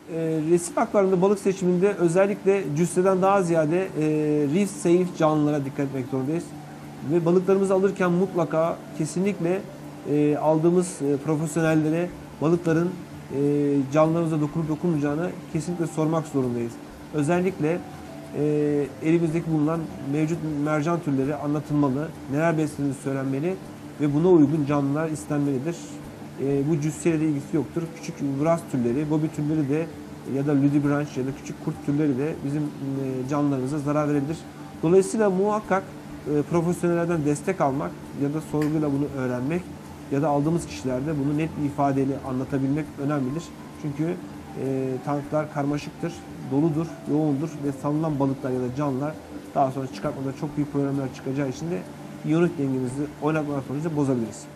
Resif akvaryumda balık seçiminde özellikle cüsseden daha ziyade reef safe canlılara dikkat etmek zorundayız. Ve balıklarımızı alırken mutlaka kesinlikle aldığımız profesyonellere balıkların canlılarımıza dokunup dokunmayacağını kesinlikle sormak zorundayız. Özellikle elimizdeki bulunan mevcut mercan türleri anlatılmalı, neler beslediğini söylenmeli ve buna uygun canlılar istenmelidir. Bu cüsseyle de ilgisi yoktur. Küçük vras türleri, gobi türleri de ya da ludibranch ya da küçük kurt türleri de bizim canlılarımıza zarar verebilir. Dolayısıyla muhakkak profesyonellerden destek almak ya da sorguyla bunu öğrenmek ya da aldığımız kişilerde bunu net bir ifadeyle anlatabilmek önemlidir. Çünkü tanklar karmaşıktır, doludur, yoğundur ve salınan balıklar ya da canlılar daha sonra çıkartmada çok büyük problemler çıkacağı için de iyonik dengemizi oynatmak sonucu bozabiliriz.